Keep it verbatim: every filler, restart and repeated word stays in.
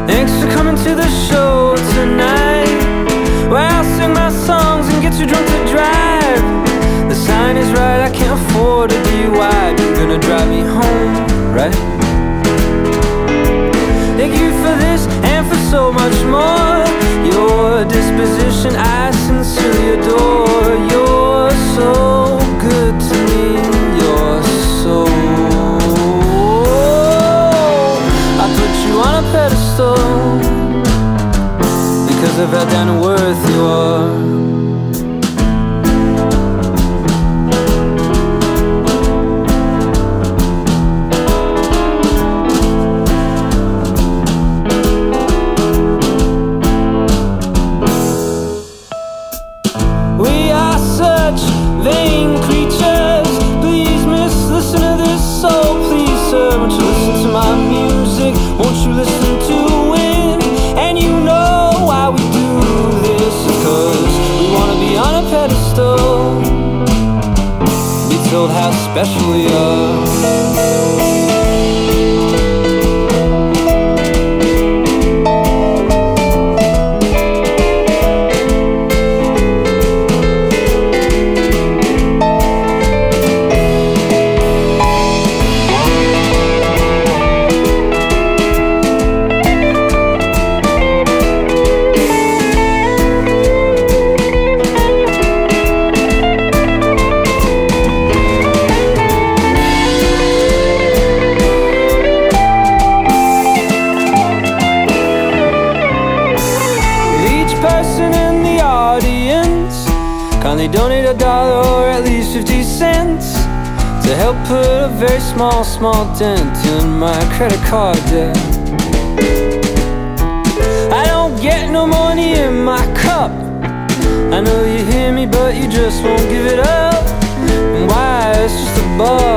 Thanks for coming to the show tonight, where I'll sing my songs and get too drunk to drive. The sign is right, I can't afford to be wide. You're gonna drive me home, right? Thank you for this and for so much more. Your disposition I sincerely adore. You're so good to me, you're so. I put you on a pedestal because I've had down the worth you are. We are such vain creatures. Please, miss, listen to this soul. Please, sir, won't you listen to my music? Won't you listen to it? And you know why we do this, because we want to be on a pedestal, be told how special we are. Person in the audience, kindly donate a dollar or at least fifty cents to help put a very small, small dent in my credit card debt. I don't get no money in my cup. I know you hear me, but you just won't give it up. And why? It's just a bug.